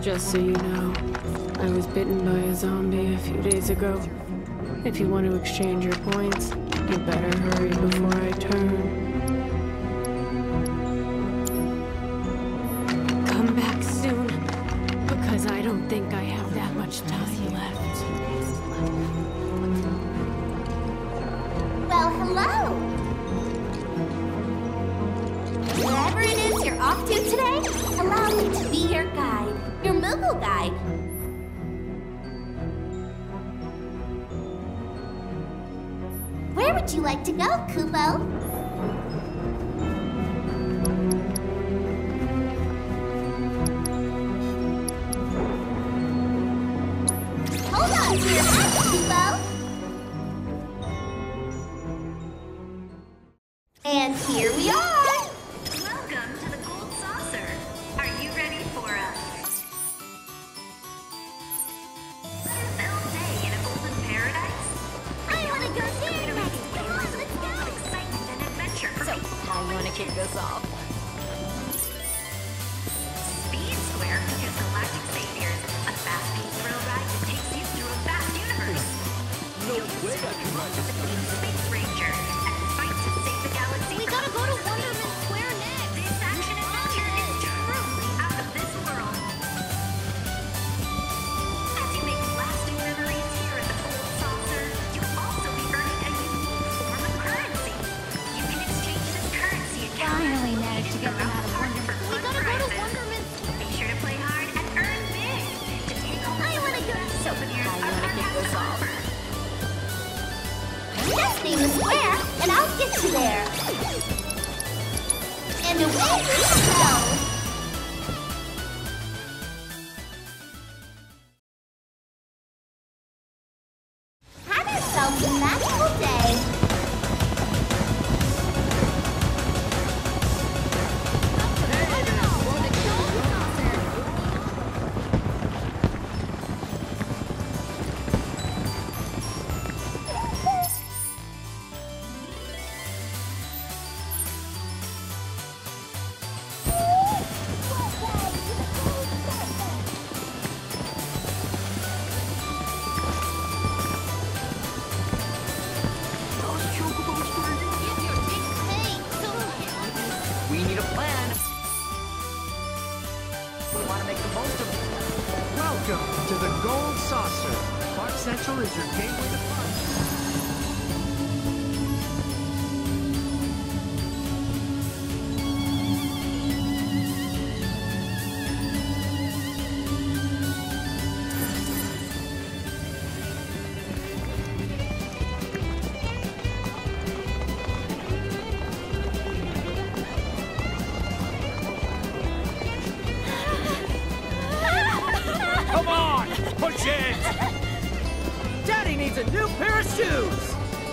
Just so you know, I was bitten by a zombie a few days ago. If you want to exchange your points, you better hurry before I turn. Come back soon, because I don't think I have that much time left. Well, hello! Wherever it is you're off to today, allow me to be your guide, your Moogle guide. Where would you like to go, Kupo? Hold on to your hat, Kupo! And here we are! Welcome to the Gold Saucer. Are you ready for a fun-filled day in a golden paradise? I want to go there next! Come on, let's go! Excitement and adventure for people. How you want to kick this off? Speed Square features Galactic Saviors, a fast-paced thrill ride that takes you through a vast universe. No way I can ride this. Space Ranger and fight to save the galaxy. We gotta go to Wonderman Square next! This action adventure is truly out of this world. As you make lasting memories here at the Gold Saucer, you'll also be earning a unique form of currency. You can exchange this currency against Finally managed to get them out of Wonderman. We gotta go to Wonderman! Be sure to play hard and earn big to take home I wanna go! souvenirs How you want to kick this off? Just name the square, and I'll get you there. And away we go! Have yourselves a magical day. We need a plan. We want to make the most of it. Welcome to the Gold Saucer. Park Central is your gateway to fun. Come on, push it! Daddy needs a new pair of shoes!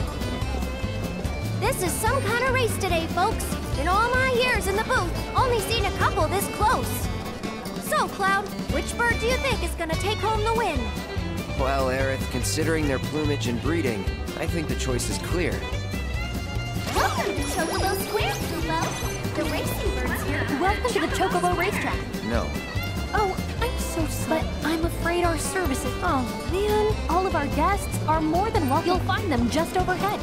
This is some kind of race today, folks. In all my years in the booth, only seen a couple this close. So, Cloud, which bird do you think is gonna take home the win? Well, Aerith, considering their plumage and breeding, I think the choice is clear. Welcome to Chocobo Square, Kupo. The racing birds here. Welcome to the Chocobo Racetrack. No. Oh, I'm so sorry, but I'm afraid our services. Oh man, all of our guests are more than welcome. You'll find them just overhead.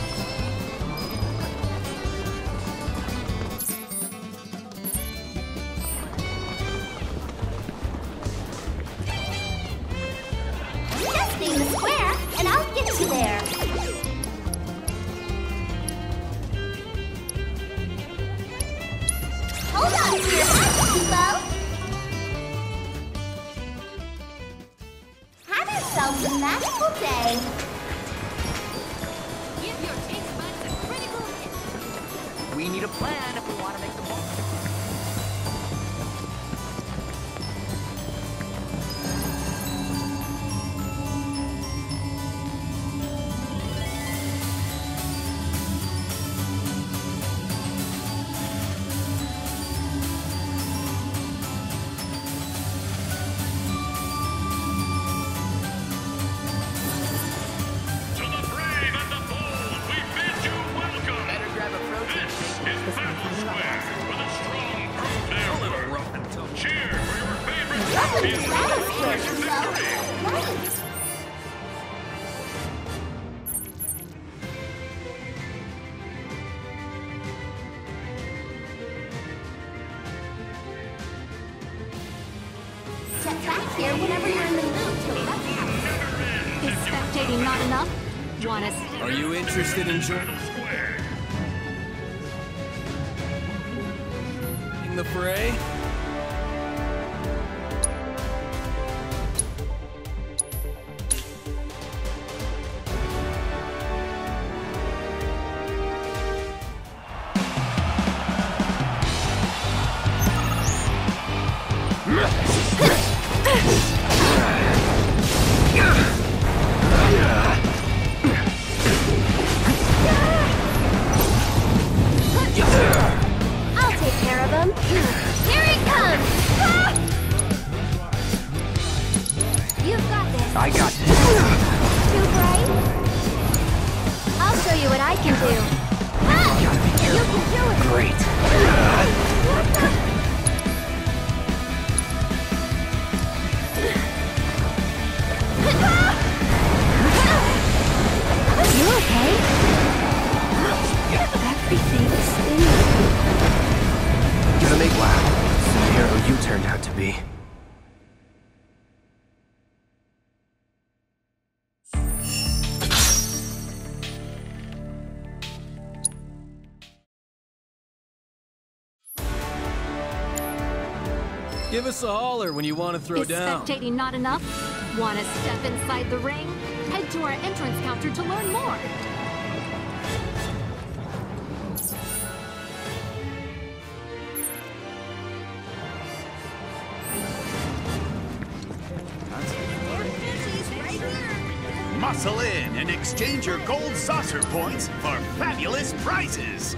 Just name the square, and I'll get you there. Hold on to your hat, Kupo. Have yourselves a magical day. Give your taste buds a critical hit. We need a plan if we want to make the most of it. To the brave and the bold, we bid you welcome. Better grab a protein shake. This is Battle Square. here whenever you're in the mood to let me. Is spectating not enough? Want us? Are you interested in joining the fray? I'll take care of him. Here he comes! You've got this. I got this. Too bright? I'll show you what I can do. You can do it! Great. You okay? Everything's in. Gonna make loud. The hero you turned out to be. Give us a holler when you want to throw Is down. spectating not enough? Want to step inside the ring? Head to our entrance counter to learn more. Muscle in and exchange your gold saucer points for fabulous prizes.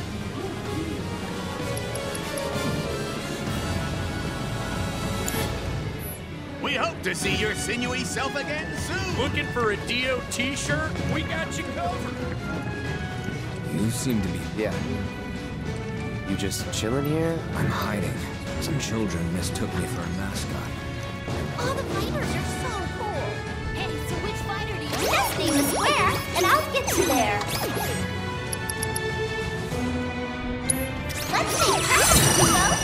We hope to see your sinewy self again soon. Looking for a DOT shirt? We got you covered. You seem to be... Yeah. You just chilling here? I'm hiding. Some children mistook me for a mascot. All the fighters are so cool. Hey, so which fighter do you just name the square, and I'll get you there. Let's make practice, people.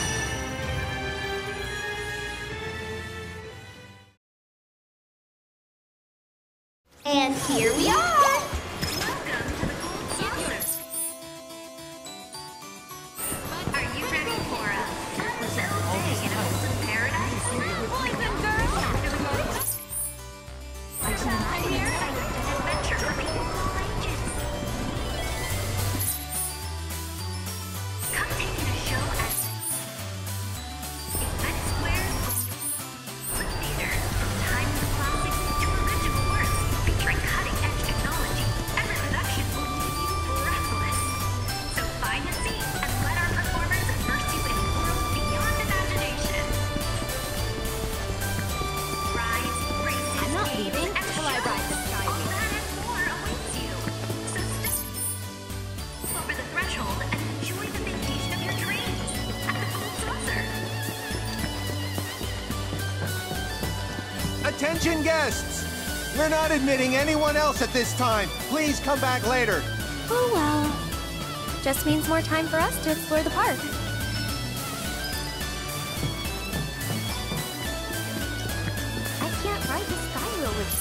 And here we are. Are you ready for a little day in a wholesome paradise? Boys and girls, here's an adventure for people of all ages. Come take in a show at Event Square Movie Theater. From timeless classics to original works featuring cutting-edge technology, every production will leave you breathless. So find a seat and let our performers immerse you in worlds beyond imagination. Rides, races, I'm not games, leaving and till I ride the shows. Sky All Wheel. that and more awaits you. So step over the threshold and enjoy the vacation of your dreams at the Gold Saucer. Attention guests! We're not admitting anyone else at this time. Please come back later. Oh well. Just means more time for us to explore the park. I can't ride the Sky Wheel with...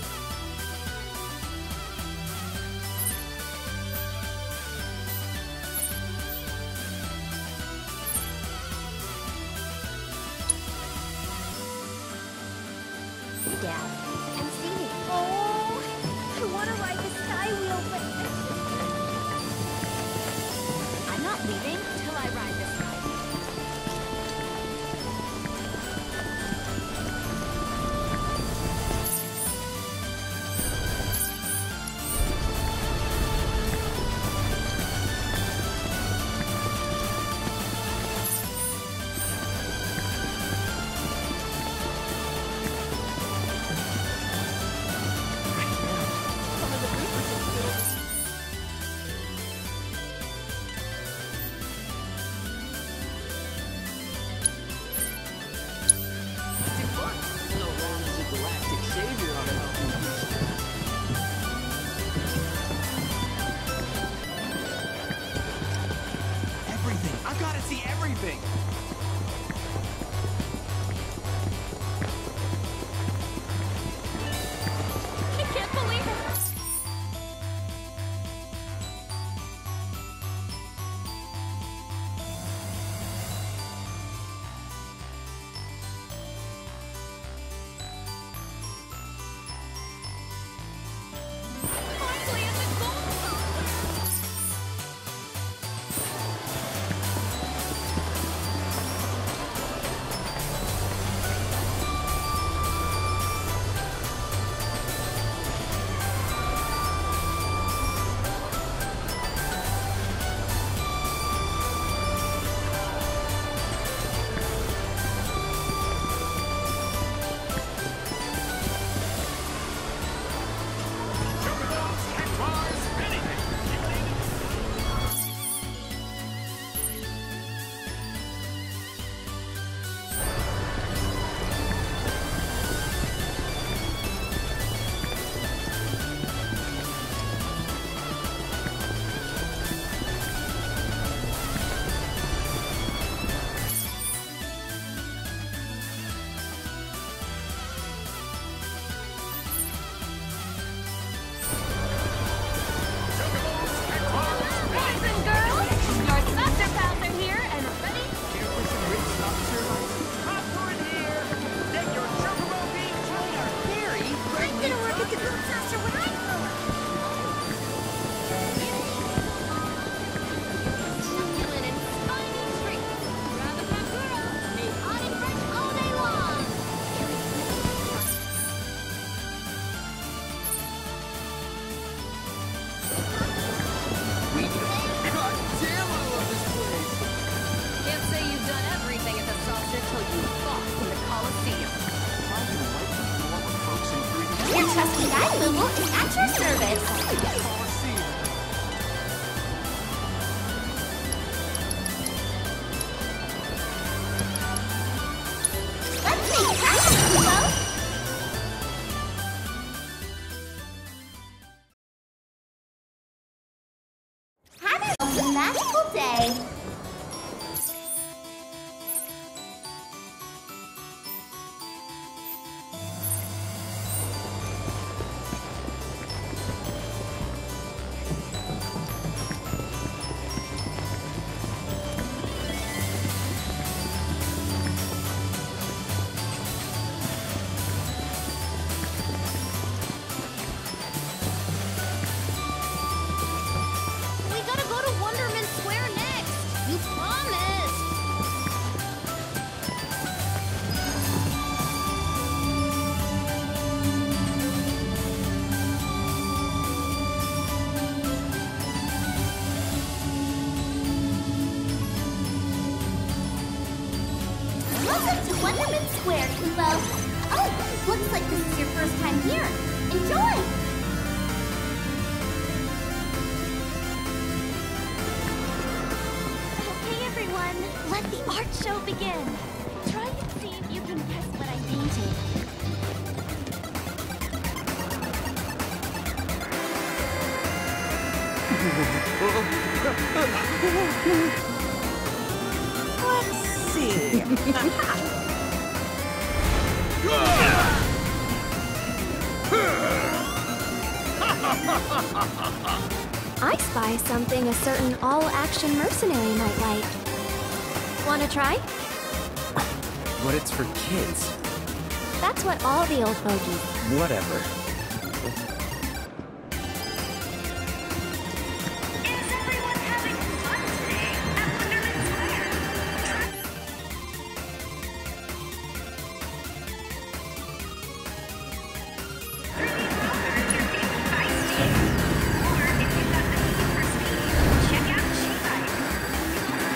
Dad and Stevie. Oh, I want to ride the Sky Wheel, but... I'm not leaving till I ride this vehicle is at your service. Let's make practice, Kubo. Have a magical day. We gotta go to Wonderman Square next. You promised. Welcome to Wonderman Square, Kubo. Oh, looks like this is your first time here. Enjoy! Okay, everyone, let the art show begin. Try and see if you can guess what I painted. Let's see. I spy something a certain all-action mercenary might like. Wanna try? But it's for kids. That's what all the old fogies. Whatever. Is everyone having fun today at Wonderman Square? Check out Shibai.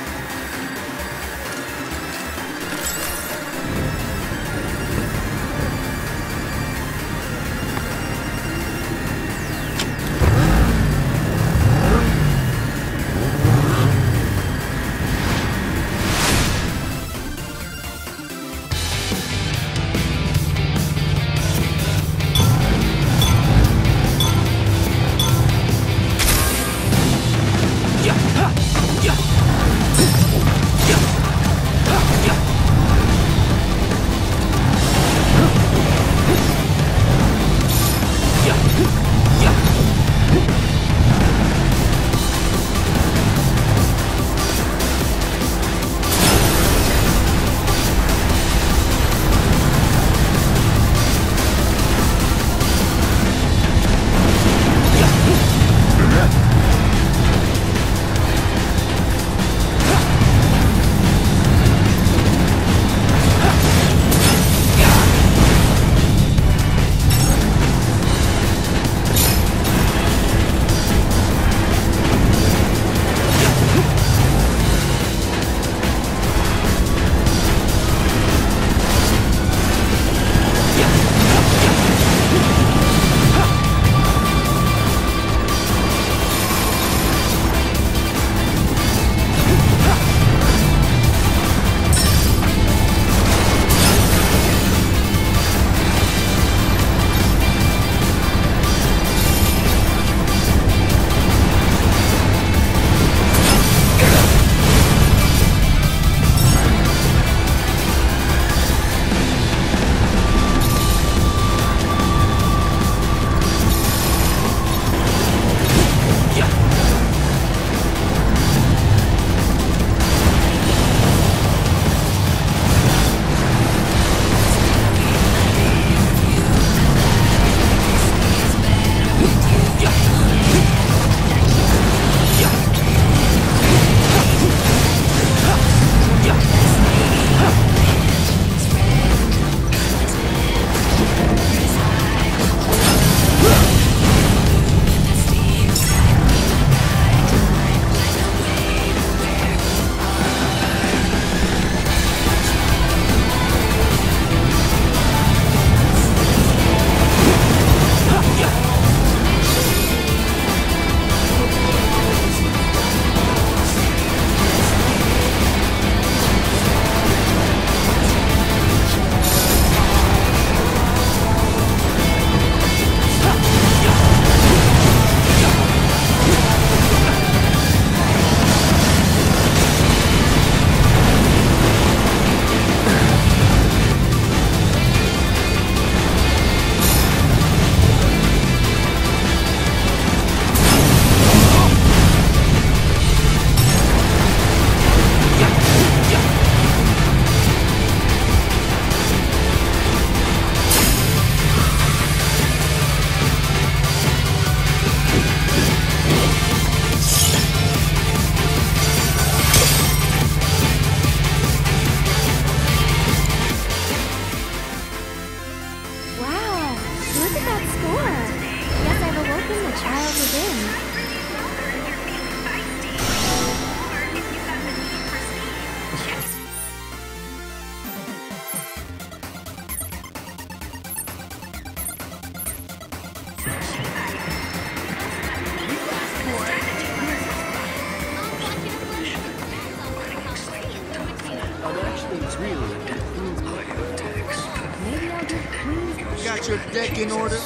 your deck in order?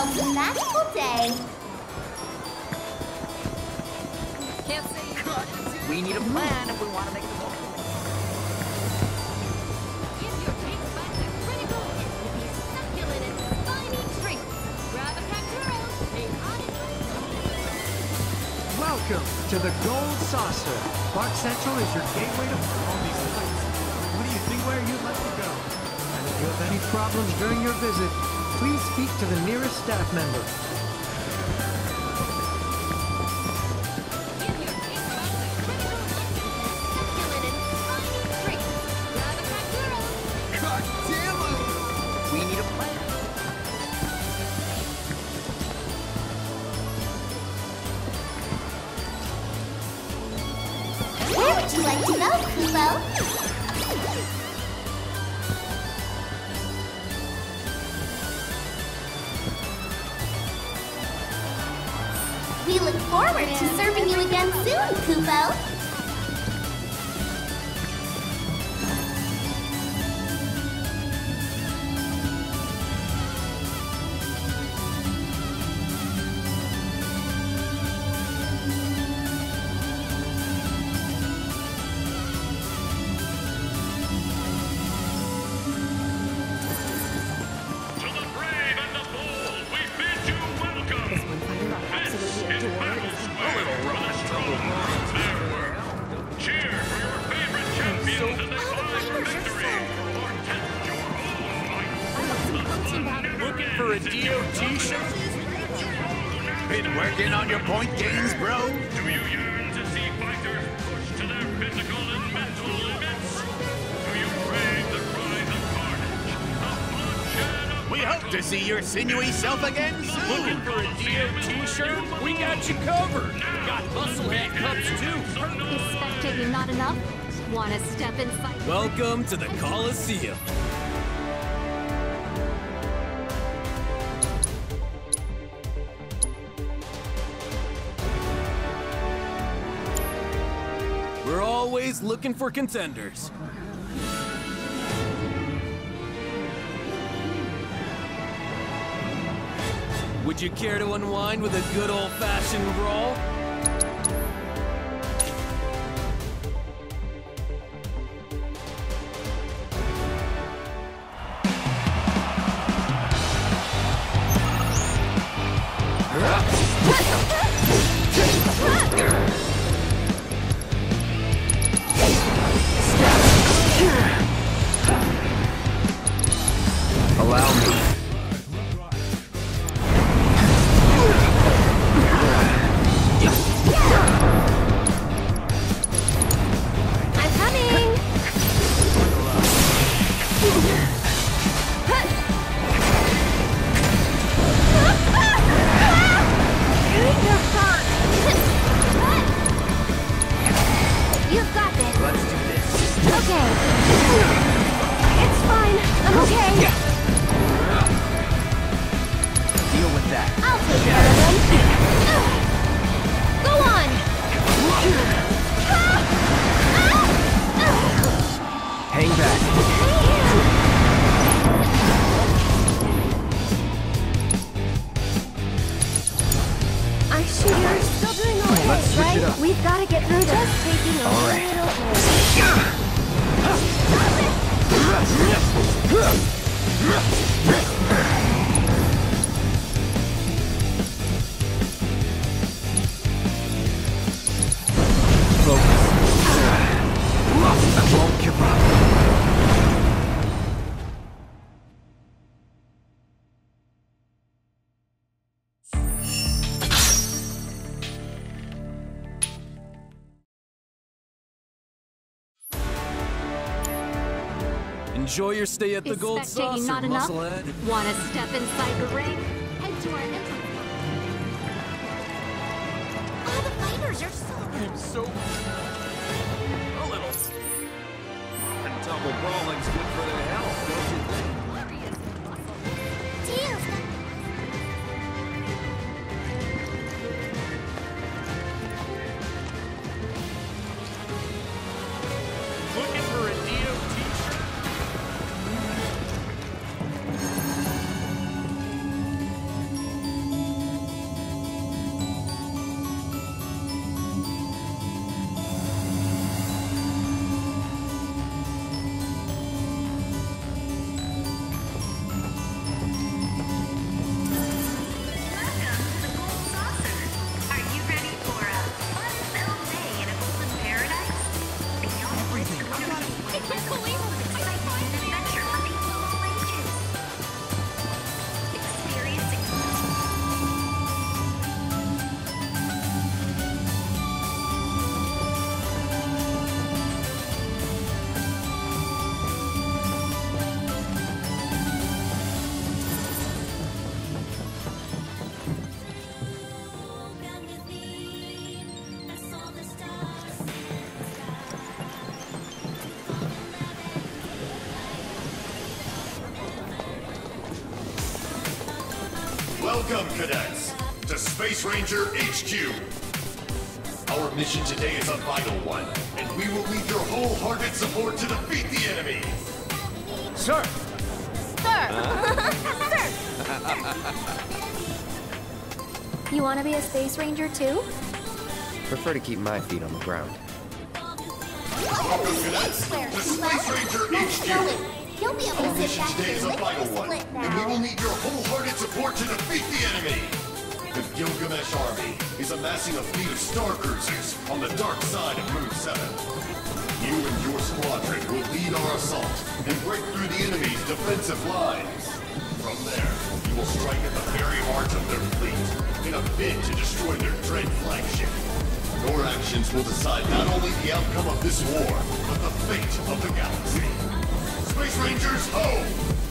yourselves a magical day. Can't say We need a plan if we want to make the most. Give your taste buds a critical hit with these succulent and spiny treats. Grab a cacturos, a hot Welcome to the Gold Saucer. Park Central is your gateway to all these places. What do you think where you'd like to go? And if you have any problems during your visit, please speak to the nearest staff member. Give your taste buds a critical hit with these succulent and spiny treats. Grab a cacturos. God damn it! We need a plan. Where would you like to go, Kubo? We look forward to serving you again soon, Kubo. To the brave and the bold, we bid you welcome. This is a little rough. Their work. Cheer for your favorite champions as they climb for victory, or test your own might. Looking for a DOT shirt? Been working on your point gains, bro? Do you yearn to see fighters pushed to their physical and mental limits? Do you crave the cries of carnage, the bloodshed of We hope to see your sinewy self again soon. Looking for a DOT shirt? We got you covered. Got musclehead cups too. Is spectating not enough? Want to step inside? Welcome to the Coliseum. We're always looking for contenders. Would you care to unwind with a good old-fashioned brawl? Allow me. I'm coming! You've got this. Let's do this. Okay. It's fine. I'm okay. Deal with that. I'll take care of them. Go on. Hang back. I'm sure you're still doing all right, Let's switch right? it up. We've got to get through this. Just taking a All right. little I won't give up. Enjoy your stay at the Is Gold spectating Saucer, not enough? musclehead. Want to step inside the ring? Head to our entrance. All the fighters are so... I'm so... a little... And double brawling's good for their health, don't you think? Deals. Looking for a DOT shirt? Welcome, cadets, to Space Ranger HQ. Our mission today is a vital one, and we will need your wholehearted support to defeat the enemy. Sir! You want to be a Space Ranger too? Prefer to keep my feet on the ground. Welcome, cadets, to Space Ranger HQ. He'll be able Our to sit mission back today is a and vital lick one, this split and we now. will need your wholehearted support to defeat the enemy. The Gilgamesh Army is amassing a fleet of star cruisers on the dark side of Moon 7. You and your squadron will lead our assault and break through the enemy's defensive lines. From there, you will strike at the very heart of their fleet in a bid to destroy their dread flagship. Your actions will decide not only the outcome of this war, but the fate of the galaxy. Space Rangers, ho!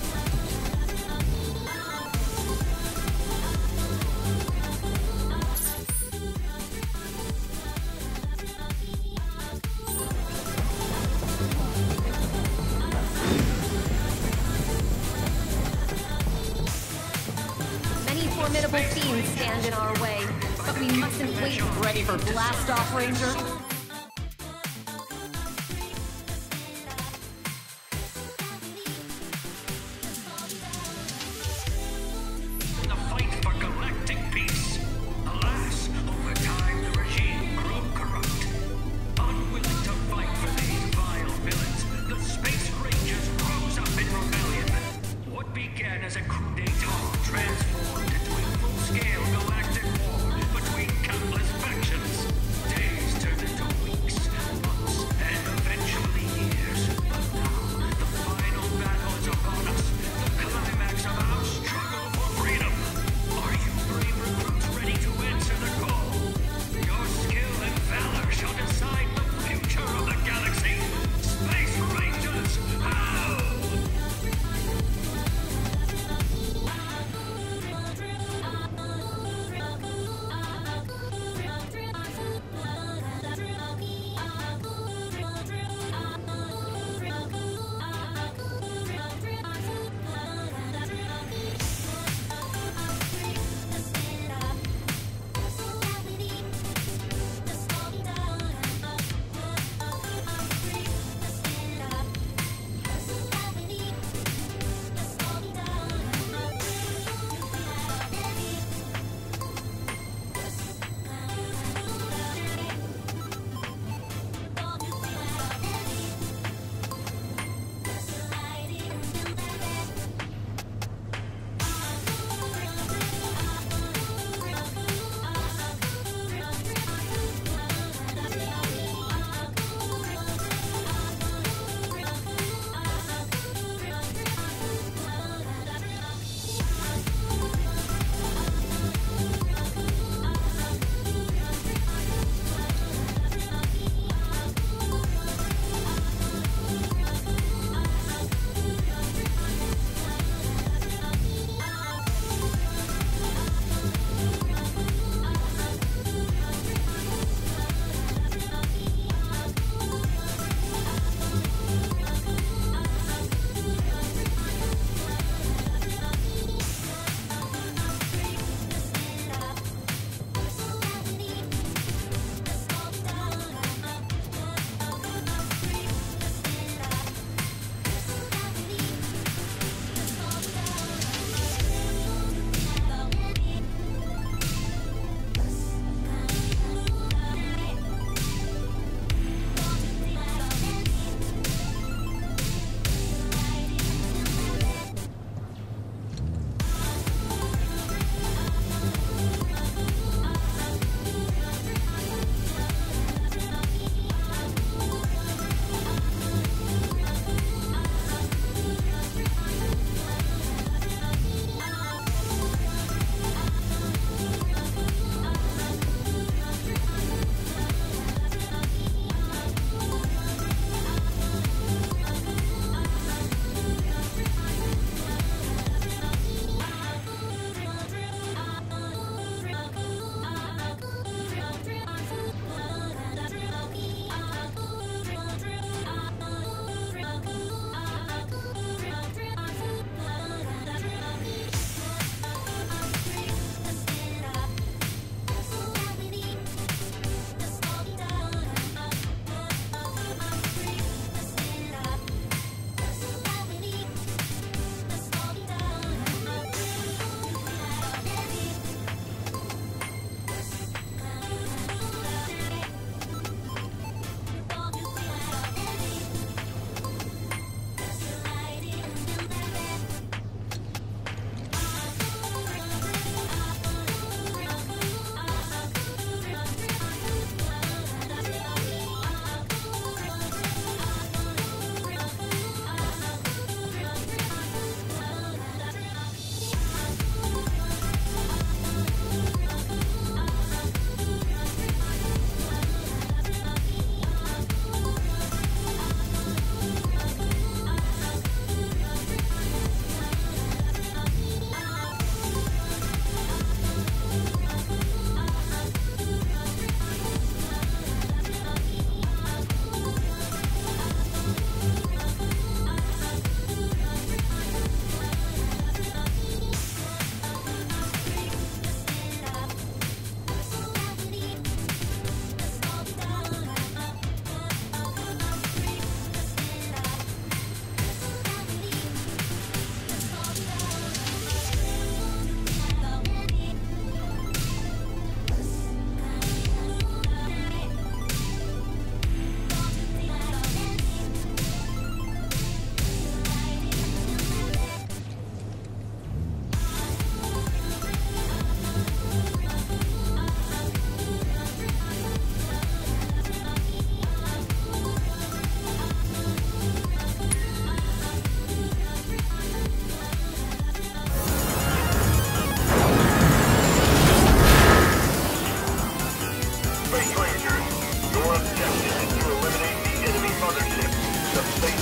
Many formidable fiends stand in our way, but we mustn't wait. Ready for blast off, Ranger? The fight for galactic peace. Alas, over time the regime grew corrupt. Unwilling to fight for these vile villains, the Space Rangers rose up in rebellion. What began as a coup d'etat transformed into a full-scale galactic war between countless factions. Days turned into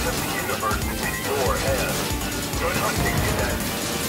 of the universe is in your hands. Good hunting, Cadet.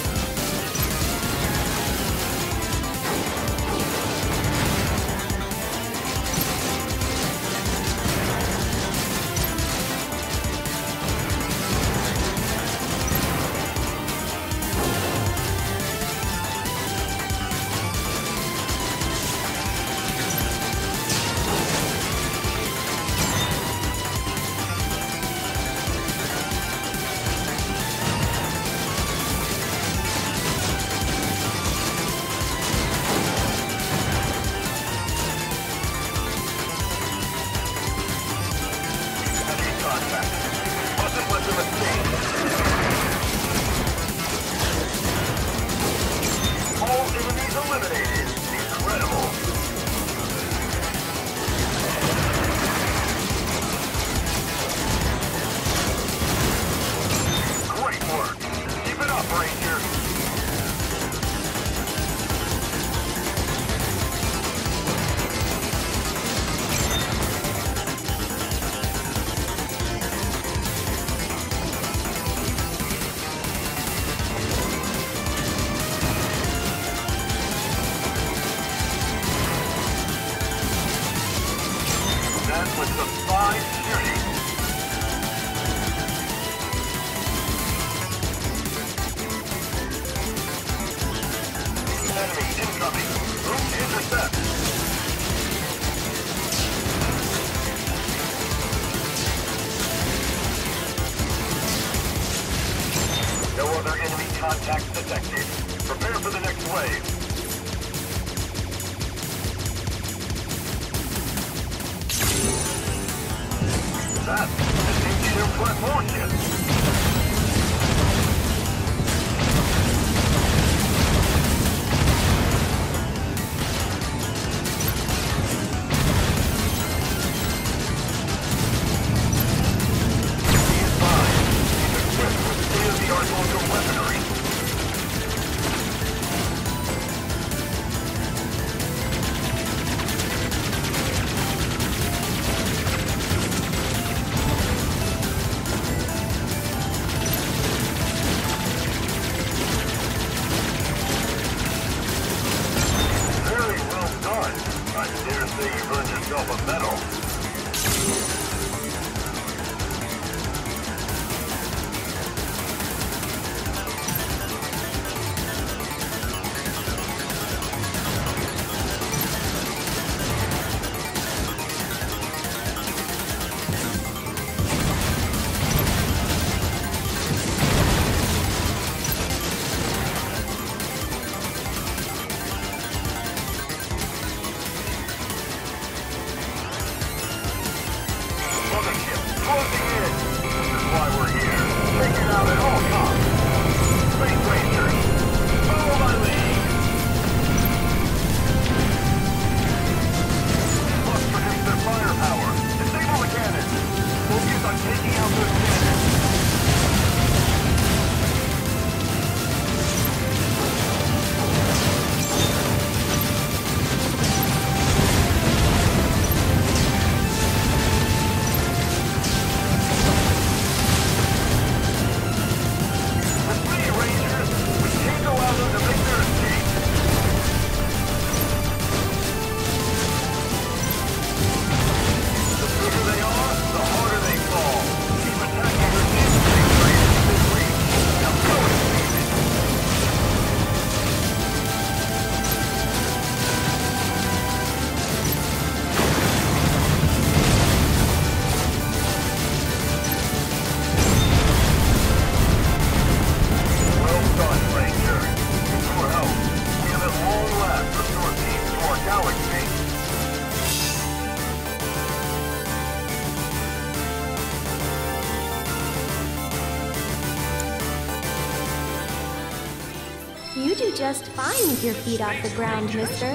You do just fine with your feet off the ground, mister.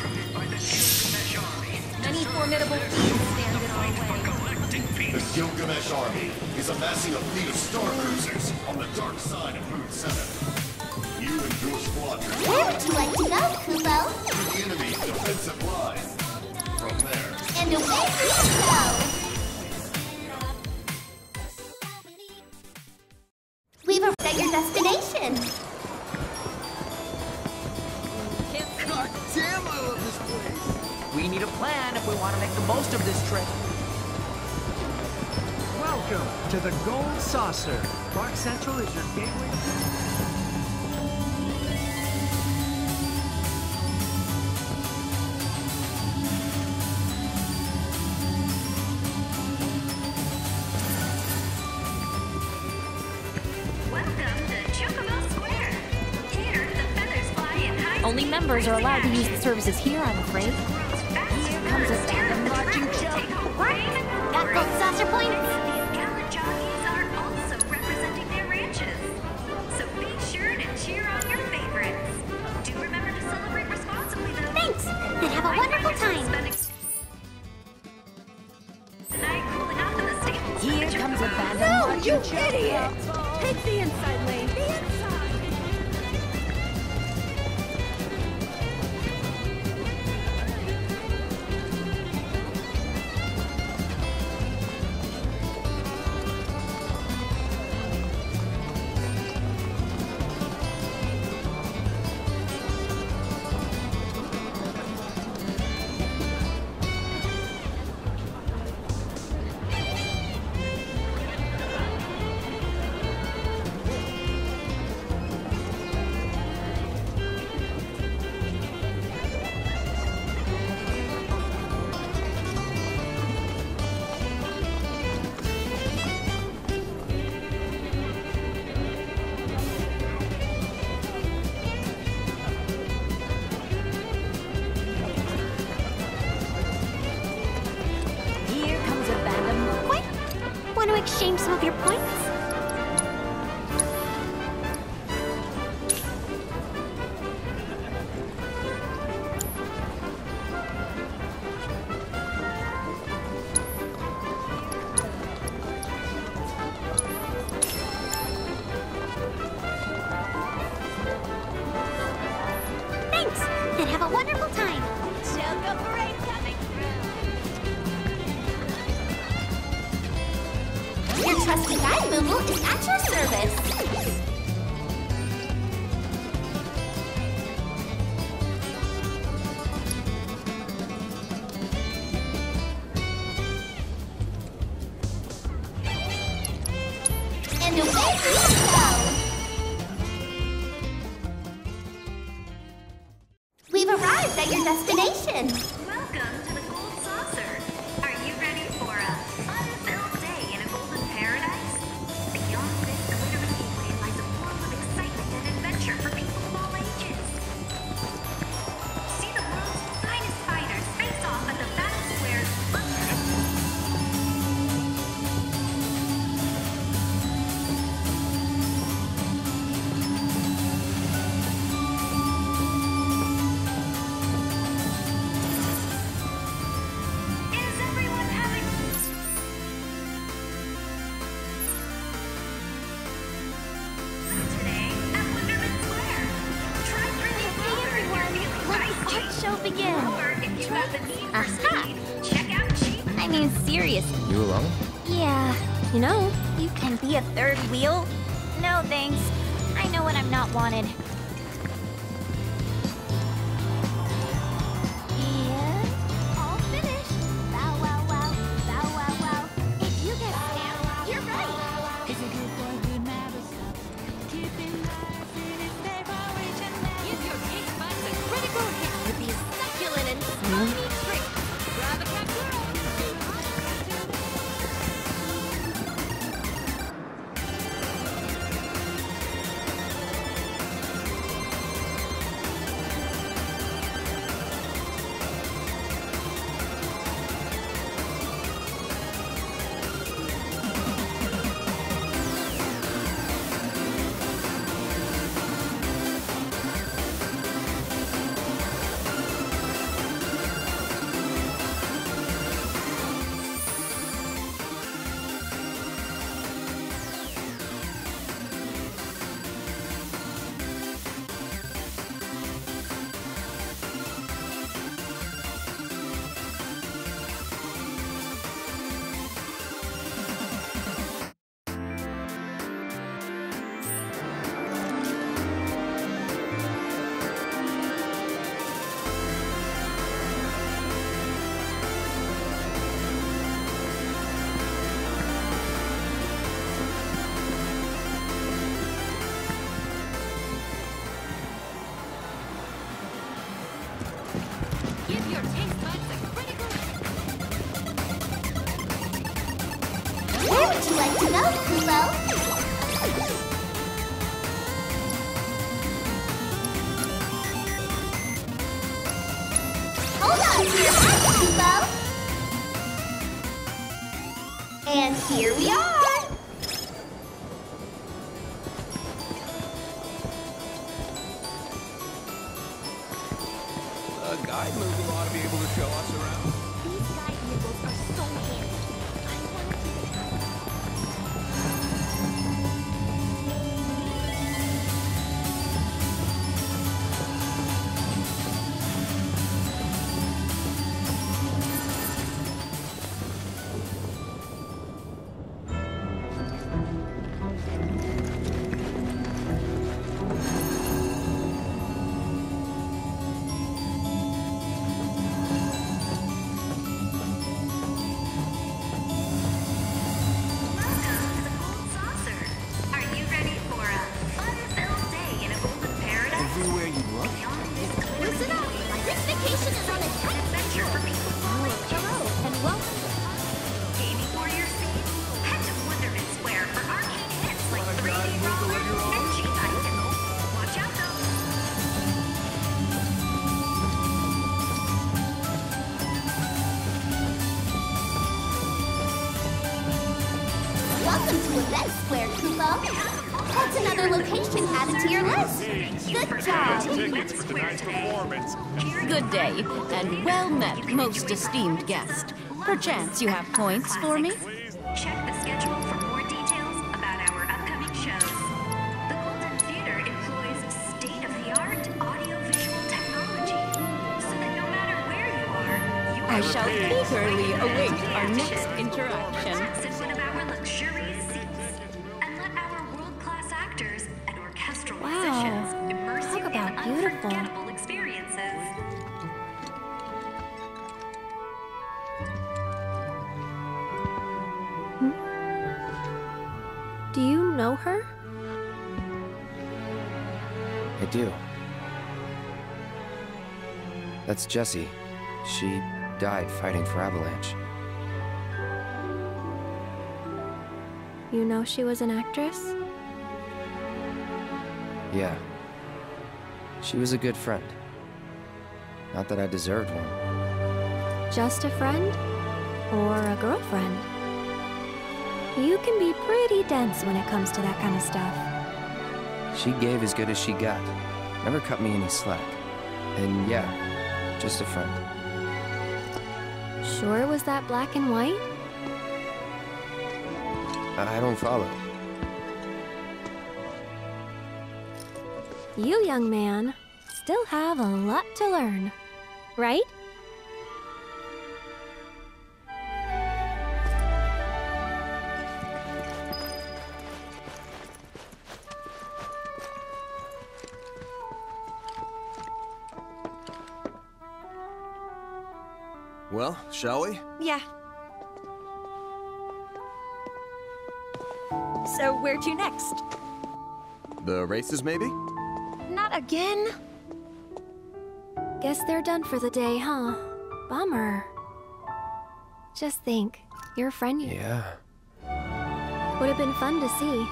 Many formidable fiends stand in our way. The Gilgamesh Army is amassing a fleet of star cruisers on the dark side of Moon 7. You and your squadron... Where would you like to go, Kupo? ...to the enemy's defensive line. From there... And away we go! at your destination. God damn, I love this place. We need a plan if we want to make the most of this trip. Welcome to the Gold Saucer. Park Central is your gateway. Welcome to Chocobo Square. Here, the feathers fly in high. Only members are allowed to use the services here, I'm afraid. Here comes a random marching show. What? Got gold saucer points? These gallant jockeys are also representing their ranches. So be sure to cheer on your favorites. Do remember to celebrate responsibly, though. Thanks. Then have a wonderful time. Tonight, cooling off in the stables. Here comes a random No, marching you show. idiot! Take the inside lane. The inside. Here comes a random What? Want to exchange some of your points? Thanks. Then have a wonderful time. Choco Parade coming through. Your trusty guide, Moogle, is at your service. And away we go! We've arrived at your destination. Welcome to the Gold Saucer. Are you ready for a fun-filled day in a golden paradise? Beyond this glittering gateway lies a world of excitement and adventure for people of all ages. See the world's finest fighters face off at the battle squares. Is everyone having today at Wonderment Square? Try drinking water if you're feeling Let the thirsty. art show begin. Or if you've got the need for Aha. speed, check out Cheap. I mean, seriously. You alone? Yeah, you know, you can be a third wheel. No thanks. I know when I'm not wanted. And all finished. Wow, wow, wow. Wow, wow, wow. If you get stamped, you're right. Give your taste buds a critical hit with these succulent and slimy treats. Grab a cup, girl. Kupo. Hold on to your hat, Kupo. And here we are. A guide Moogle ought to be able to show us around. These guide Moogles are so handy. I want to keep it happy. Listen up! This vacation is on a tech adventure for me. Hello, and welcome. Gaming Warrior Scene? Head to Wonderment Square for arcade hits like 3D Roller and G-Tycoon. Watch out though! Welcome to Event Square, Kupo. That's another location added to your list. Good job. Tickets for tonight's performance. Good day, and well met, most esteemed guest. Perchance you have points for me? Check the schedule for more details about our upcoming shows. The Golden Theater employs state-of-the-art audio-visual technology, so that no matter where you are, I shall eagerly await our next interaction. Relax in one of our luxurious seats, and let our world-class actors and orchestral musicians immerse you in unforgettable experiences. Do you know her? I do. That's Jessie. She died fighting for Avalanche. You know she was an actress? Yeah. She was a good friend. Not that I deserved one. Just a friend? Or a girlfriend? You can be pretty dense when it comes to that kind of stuff. She gave as good as she got. Never cut me any slack. And yeah, just a friend. Sure was that black and white? I don't follow. You, young man, still have a lot to learn, right? Well, shall we? Yeah. So, where to next? The races, maybe? Not again. Guess they're done for the day, huh? Bummer. Just think, your friend Yeah. would have been fun to see.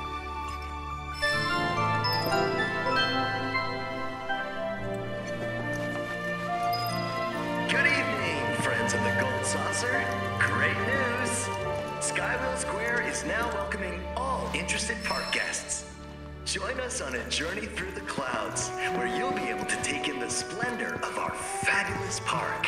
Good evening, friends of the Gold Saucer. Great news! Skywheel Square is now welcoming all interested park guests. Join us on a journey through the clouds, where you'll be able to take in the splendor of our fabulous park.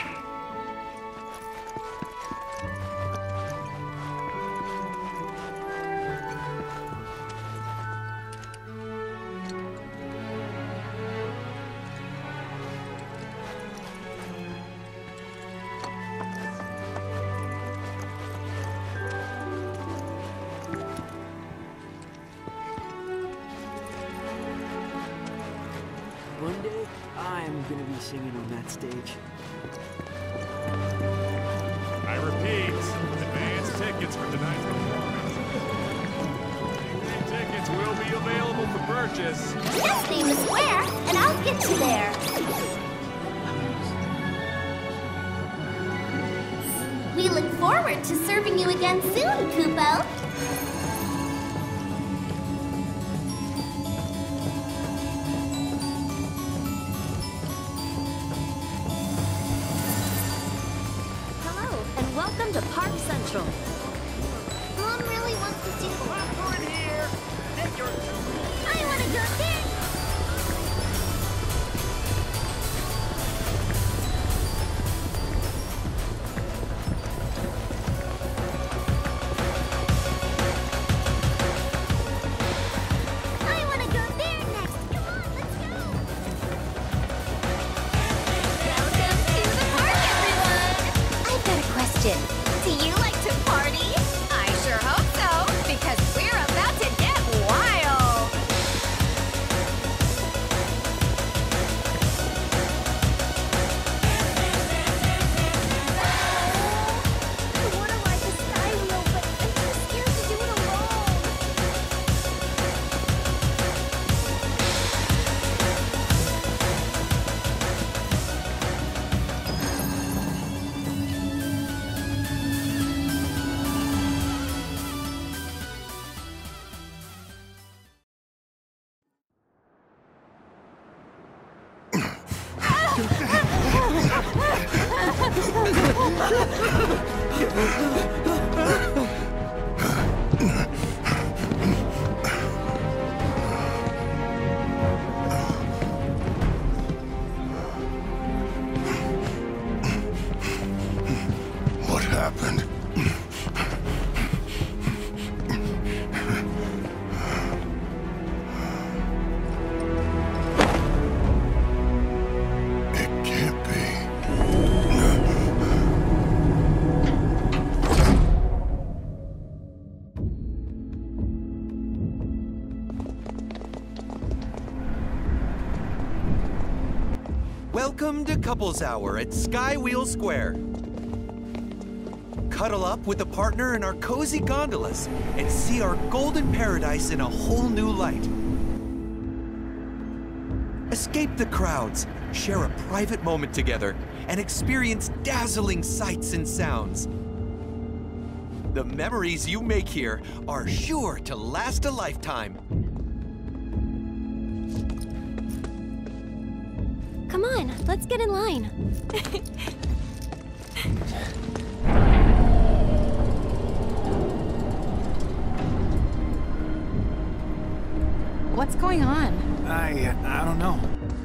One day, I'm gonna be singing on that stage. I repeat, advance tickets for tonight's performance. Tickets will be available for purchase. Just name the square, and I'll get you there. We look forward to serving you again soon, Kupo. Central. Mom really wants to see Popcorn here! Get your... I want to go there! I want to go there next! Come on, let's go! Welcome to the park, everyone! I've got a question. Do you like to party? I sure hope so, because we're about to get wild. I want to ride the Sky Wheel, but I'm too scared to do it alone. What happened? It can't be. Welcome to Couples Hour at Skywheel Square. Cuddle up with a partner in our cozy gondolas and see our golden paradise in a whole new light. Escape the crowds, share a private moment together, and experience dazzling sights and sounds. The memories you make here are sure to last a lifetime. Come on, let's get in line. What's going on? I don't know.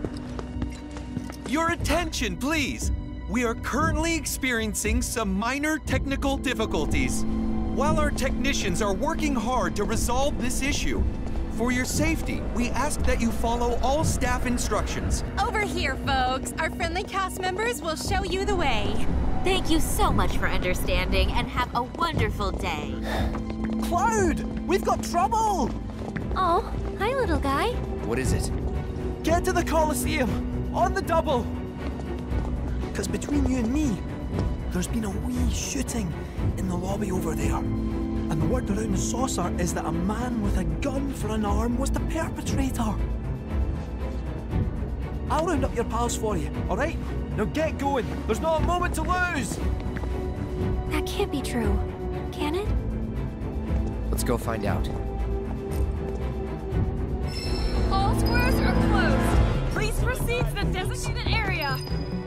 Your attention, please! We are currently experiencing some minor technical difficulties. While our technicians are working hard to resolve this issue, for your safety, we ask that you follow all staff instructions. Over here, folks. Our friendly cast members will show you the way. Thank you so much for understanding, and have a wonderful day. Cloud! We've got trouble! Oh, hi, little guy. What is it? Get to the Coliseum! On the double! Because between you and me, there's been a wee shooting in the lobby over there. And the word around the saucer is that a man with a gun for an arm was the perpetrator. I'll round up your pals for you, all right? Now get going. There's not a moment to lose. That can't be true. Can it? Let's go find out. All squares are closed. Please proceed to the designated area.